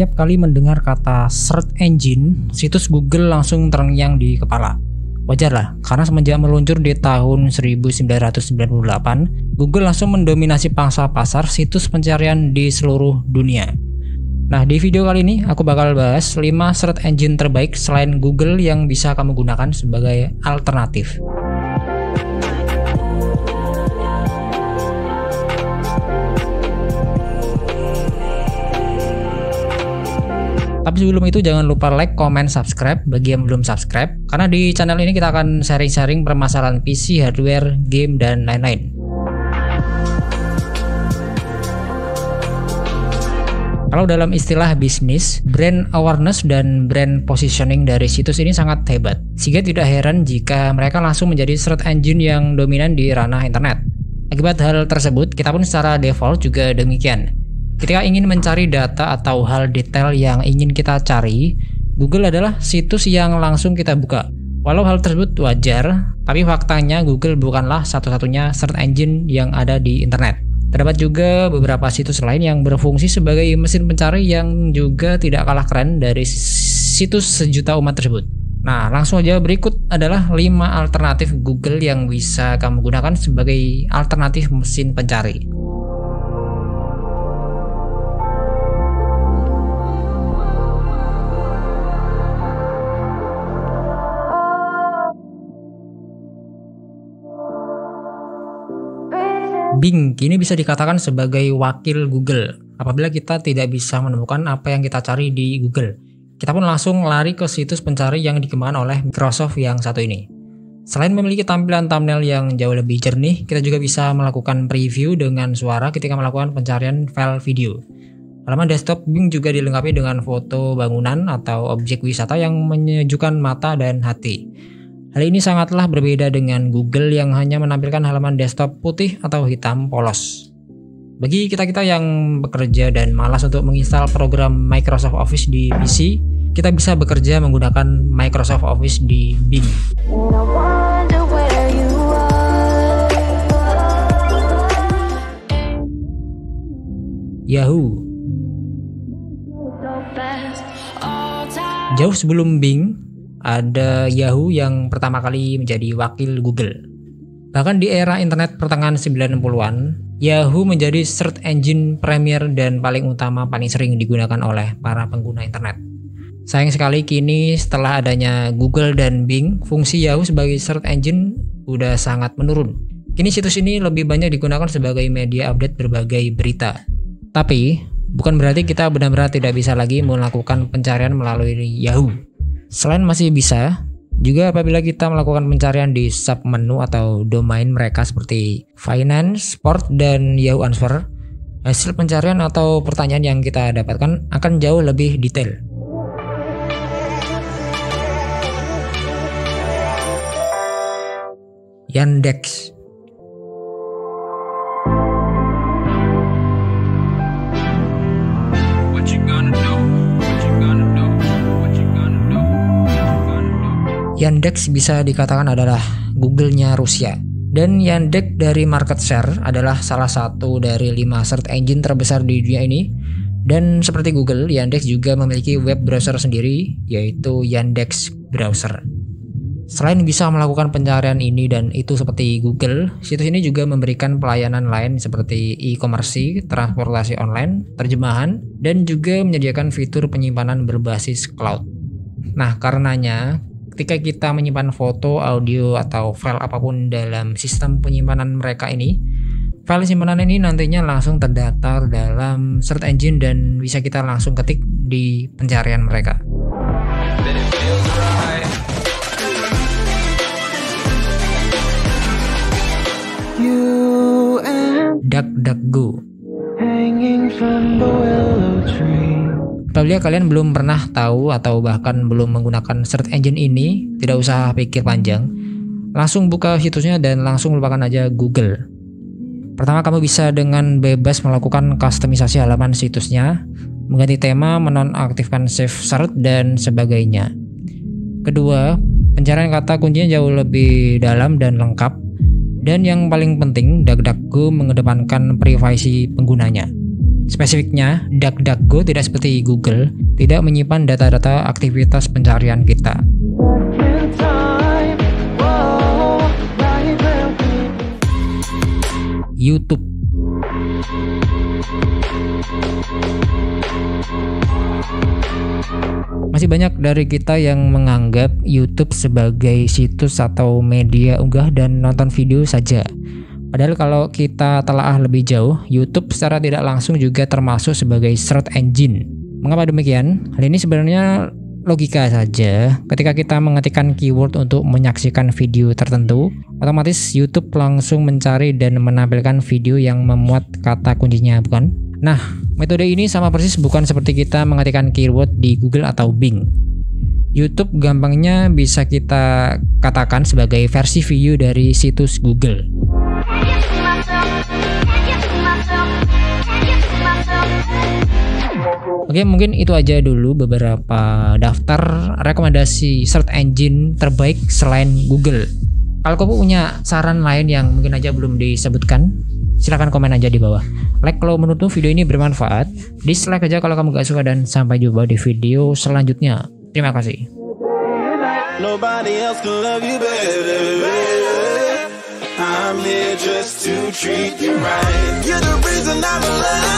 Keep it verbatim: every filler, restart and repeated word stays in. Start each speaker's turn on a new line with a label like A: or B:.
A: Setiap kali mendengar kata search engine, situs Google langsung terngiang di kepala. Wajar lah, karena semenjak meluncur di tahun seribu sembilan ratus sembilan puluh delapan, Google langsung mendominasi pangsa pasar situs pencarian di seluruh dunia. Nah, di video kali ini aku bakal bahas lima search engine terbaik selain Google yang bisa kamu gunakan sebagai alternatif. Tapi sebelum itu jangan lupa like, comment, subscribe bagi yang belum subscribe, karena di channel ini kita akan sharing-sharing permasalahan P C, hardware, game, dan lain-lain. Kalau dalam istilah bisnis, brand awareness dan brand positioning dari situs ini sangat hebat, sehingga tidak heran jika mereka langsung menjadi search engine yang dominan di ranah internet. Akibat hal tersebut, kita pun secara default juga demikian. Ketika ingin mencari data atau hal detail yang ingin kita cari, Google adalah situs yang langsung kita buka. Walau hal tersebut wajar, tapi faktanya Google bukanlah satu-satunya search engine yang ada di internet. Terdapat juga beberapa situs lain yang berfungsi sebagai mesin pencari yang juga tidak kalah keren dari situs sejuta umat tersebut. Nah, langsung aja berikut adalah lima alternatif Google yang bisa kamu gunakan sebagai alternatif mesin pencari. Bing kini bisa dikatakan sebagai wakil Google. Apabila kita tidak bisa menemukan apa yang kita cari di Google, kita pun langsung lari ke situs pencari yang dikembangkan oleh Microsoft yang satu ini. Selain memiliki tampilan thumbnail yang jauh lebih jernih, kita juga bisa melakukan preview dengan suara ketika melakukan pencarian file video. Halaman desktop Bing juga dilengkapi dengan foto bangunan atau objek wisata yang menyejukkan mata dan hati. Hal ini sangatlah berbeda dengan Google yang hanya menampilkan halaman desktop putih atau hitam polos. Bagi kita-kita yang bekerja dan malas untuk menginstal program Microsoft Office di P C, kita bisa bekerja menggunakan Microsoft Office di Bing. Yahoo. Jauh sebelum Bing, ada Yahoo yang pertama kali menjadi wakil Google. Bahkan di era internet pertengahan sembilan puluhan, Yahoo menjadi search engine premier dan paling utama, paling sering digunakan oleh para pengguna internet. Sayang sekali kini setelah adanya Google dan Bing, fungsi Yahoo sebagai search engine udah sangat menurun. Kini situs ini lebih banyak digunakan sebagai media update berbagai berita. Tapi, bukan berarti kita benar-benar tidak bisa lagi melakukan pencarian melalui Yahoo. Selain masih bisa, juga apabila kita melakukan pencarian di submenu atau domain mereka seperti finance, sport, dan Yahoo Answer, hasil pencarian atau pertanyaan yang kita dapatkan akan jauh lebih detail. Yandex. Yandex bisa dikatakan adalah Google-nya Rusia. Dan Yandex dari market share adalah salah satu dari lima search engine terbesar di dunia ini. Dan seperti Google, Yandex juga memiliki web browser sendiri, yaitu Yandex Browser. Selain bisa melakukan pencarian ini dan itu seperti Google, situs ini juga memberikan pelayanan lain seperti e-commerce, transportasi online, terjemahan, dan juga menyediakan fitur penyimpanan berbasis cloud. Nah, karenanya ketika kita menyimpan foto, audio, atau file apapun dalam sistem penyimpanan mereka ini, file simpanan ini nantinya langsung terdaftar dalam search engine dan bisa kita langsung ketik di pencarian mereka. DuckDuckGo. Apabila kalian belum pernah tahu atau bahkan belum menggunakan search engine ini, tidak usah pikir panjang. Langsung buka situsnya dan langsung lupakan aja Google. Pertama, kamu bisa dengan bebas melakukan kustomisasi halaman situsnya, mengganti tema, menonaktifkan save search, dan sebagainya. Kedua, pencarian kata kuncinya jauh lebih dalam dan lengkap. Dan yang paling penting, DuckDuckGo mengedepankan privasi penggunanya. Spesifiknya, DuckDuckGo tidak seperti Google, tidak menyimpan data-data aktivitas pencarian kita. YouTube. Masih banyak dari kita yang menganggap YouTube sebagai situs atau media unggah dan nonton video saja. Padahal kalau kita telaah lebih jauh, YouTube secara tidak langsung juga termasuk sebagai search engine. Mengapa demikian? Hal ini sebenarnya logika saja. Ketika kita mengetikkan keyword untuk menyaksikan video tertentu, otomatis YouTube langsung mencari dan menampilkan video yang memuat kata kuncinya, bukan? Nah, metode ini sama persis bukan seperti kita mengetikkan keyword di Google atau Bing. YouTube gampangnya bisa kita katakan sebagai versi video dari situs Google. Oke, mungkin itu aja dulu beberapa daftar rekomendasi search engine terbaik selain Google. Kalau kamu punya saran lain yang mungkin aja belum disebutkan, silahkan komen aja di bawah. Like kalau menurutmu video ini bermanfaat, dislike aja kalau kamu gak suka, dan sampai jumpa di video selanjutnya. Terima kasih. Nobody else can love you better. I'm here just to treat you right. You're the reason I'm alive.